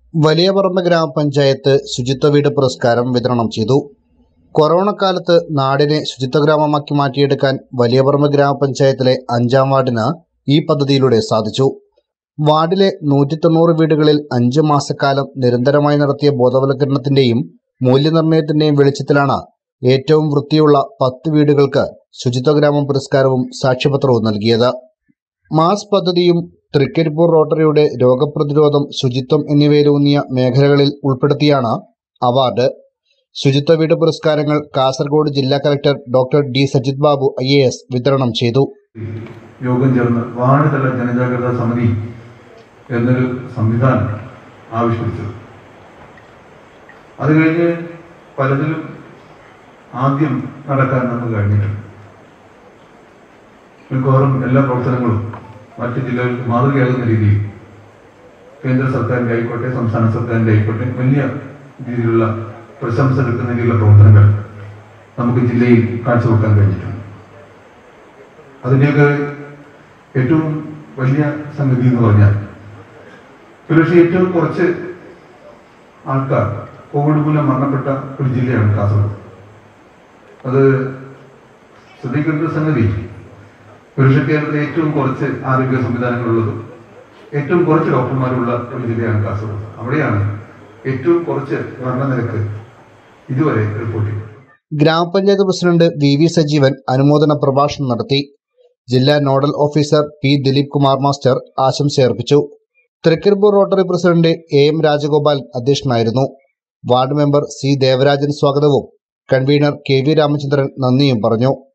യപറമ ഗ്രാമപഞ്ചായത്ത് ശുചിത്വ വീട് പുരസ്കാരം വിതരണം ചെയ്തു. കൊറോണ കാലത്ത് നാടിനെ ശുചിത്വ ഗ്രാമമാക്കി മാറ്റിയെടുക്കാൻ യപറമ ഗ്രാമപഞ്ചായത്തിലെ 5-ാം വാർഡിന് ഈ പദ്ധതിയിലൂടെ സാധിച്ചു. വാർഡിലെ 190 വീടുകളിൽ 5 മാസക്കാലം നിരന്തരമായി നടത്തിയ ബോധവൽക്കരണത്തിന്റെയും മൂല്യനിർണ്ണയത്തിന്റെയും വെളിച്ചത്തിലാണ് ഏറ്റവും വൃത്തിയുള്ള 10 വീടുകൾക്ക് ശുചിത്വ ഗ്രാമം പുരസ്കാരവും സാക്ഷ്യപത്രവും നൽകിയത്. മാസ് പദ്ധതിയും തൃക്കരിപ്പൂർ റോട്ടറിയുടെ രോഗപ്രതിരോധം, ശുചിത്വം എന്നിവയിലൂന്നിയ മേഖലകളിൽ ഉൾപ്പെടുത്തിയാണ് അവാർഡ്. ശുചിത്വ വീട് പുരസ്കാരങ്ങൾ കാസർഗോഡ് ജില്ലാ collector doctor D Sajith Babu IAS വിതരണം ചെയ്തു. യോഗം ചേർന്ന് വാർഡ് തല ജനജാഗ്രതാ സമിതി എന്നൊരു സംവിധാനം ആവിഷ്കരിച്ചത്. അത് കഴിഞ്ഞ് പലതിലും ആദ്യം നടക്കാൻ നമുക്ക് കഴിഞ്ഞിട്ടുണ്ട്. മിക്കവാറും എല്ലാ പ്രവർത്തനങ്ങളും മറ്റ് ജില്ലകൾക്ക് മാതൃകയാകുന്ന രീതിയിൽ കേന്ദ്ര സർക്കാരിൻ്റെ ആയിക്കോട്ടെ സംസ്ഥാന സർക്കാരിൻ്റെ ആയിക്കോട്ടെ വലിയ രീതിയിലുള്ള പ്രശംസ കിട്ടുന്ന രീതിയിലുള്ള പ്രവർത്തനങ്ങൾ നമുക്ക് ജില്ലയിൽ കാഴ്ചവെക്കാൻ കഴിഞ്ഞിട്ടുണ്ട്. അതിൻ്റെയൊക്കെ ഏറ്റവും വലിയ സംഗതി എന്ന് പറഞ്ഞാൽ പക്ഷേ ഏറ്റവും കുറച്ച് ആൾക്കാർ കോവിഡ് മൂലം മരണപ്പെട്ട ഒരു ജില്ലയാണ് കാസർഗോഡ്. അത് ശ്രദ്ധിക്കേണ്ട ഒരു സംഗതി, പുരുഷ കേരളത്തിലെ ഏറ്റവും കുറച്ച് ആരോഗ്യ സംവിധാനങ്ങളുള്ളതും ഏറ്റവും കുറച്ച് ഡോക്ടർമാരുള്ള ഒരു ജില്ലയാണ് കാസർഗോഡ്. അവിടെയാണ് ഏറ്റവും കുറച്ച് മരണനിരക്ക് ഇതുവരെ റിപ്പോർട്ട് ചെയ്തത്. ഗ്രാമപഞ്ചായത്ത് പ്രസിഡന്റ് VV സജീവൻ അനുമോദന പ്രഭാഷണം നടത്തി. ജില്ലാ nodal officer P Dileep Kumar master ആശംസയർപ്പിച്ചു. Trikaripur Rotary president AM Rajagopal അധ്യക്ഷനായിരുന്നു. വാർഡ് മെമ്പർ C ദേവരാജൻ സ്വാഗതവും കൺവീനർ KV രാമചന്ദ്രൻ നന്ദിയും പറഞ്ഞു.